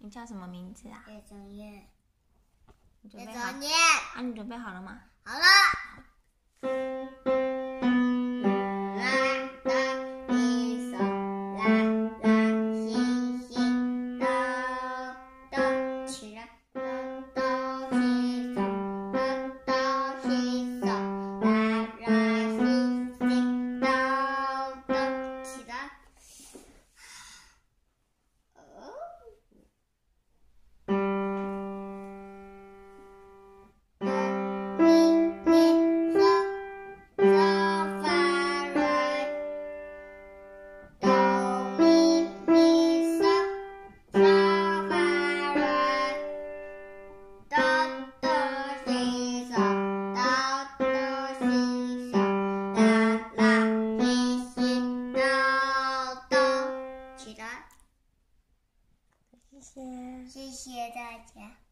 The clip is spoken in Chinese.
你叫什么名字啊？ 叶正念。 你准备好？你准备好了吗？ 好了。谢谢大家。